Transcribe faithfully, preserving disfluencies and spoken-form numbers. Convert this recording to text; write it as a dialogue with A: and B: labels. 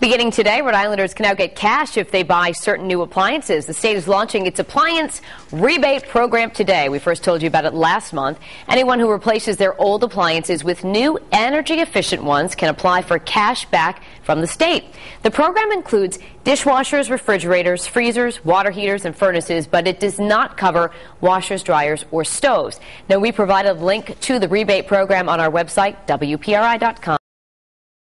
A: Beginning today, Rhode Islanders can now get cash if they buy certain new appliances. The state is launching its appliance rebate program today. We first told you about it last month. Anyone who replaces their old appliances with new energy-efficient ones can apply for cash back from the state. The program includes dishwashers, refrigerators, freezers, water heaters, and furnaces, but it does not cover washers, dryers, or stoves. Now, we provided a link to the rebate program on our website, W P R I dot com.